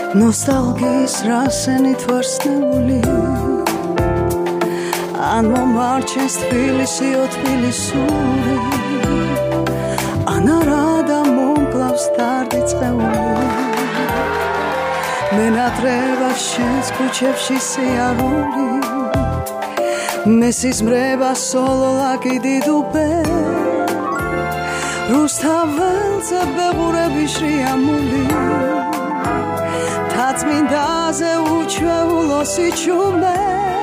ნოსტალგიის რასენით ვარსნეული ან მომარჩენს თბილისი თბილისური ან არა და მომკლავს დარდიწყეული მენატრება შენს ქუჩებში სიარული მესიზმრება სოლოლაკი დიდუბე რუსთაველზე ბეღურები შრიამული თაცმინდაზე უჩვეულო სიჩუმე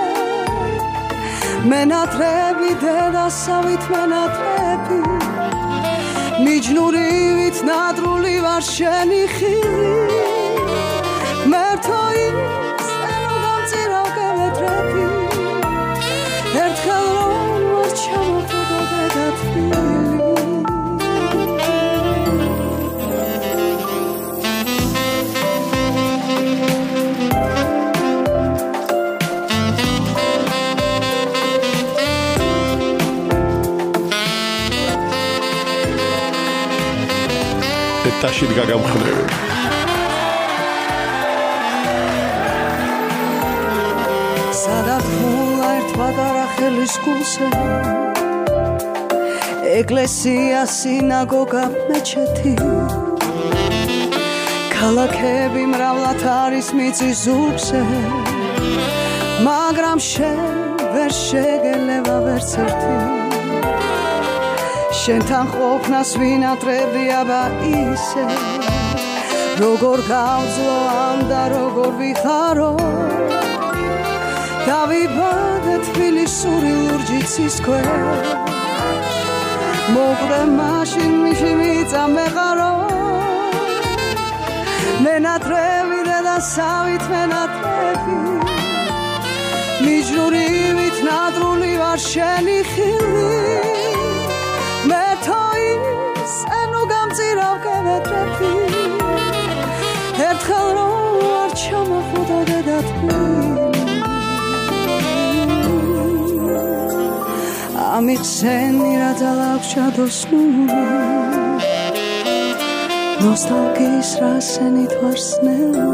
მენატრები დედასავით მენატრები მიჯნურივით ნადრული ვარ შენი ხილი მერთო ის ენო გამწირავ გემეტრები ერთხელ რომ არ ჩამოხვდო დედა თბილი ეტაში გაგამხნევი სადაფულა ერთ პატარა ხელის გულზე ეკლესია სინაგოგა მეჩეთი ქალაქები მრავლად არის მიწის ზურგზე მაგრამ შენ ვერ შეგელევა ვერც ერთი შენთან ყოფნას ვინატრებია და ისე როგორ გავძლო ამ და როგორ ვიხარო დავიბადე თბილისური ლურჯით სისქვე მოყვდე მაშინ მიში მიწამეყარო მენატრები დედასავით მენატრები მიჯნურივით ნადრული ვარ შენი ხილი მერთო ის ენო გამწირავ გემეტრები ერთხელ რომ არ ჩამოხვდო დედა თბილი ამიხსენი რა ძალაქვს ჩადოსნული ნოსტალგიის რასენით ვარსნეული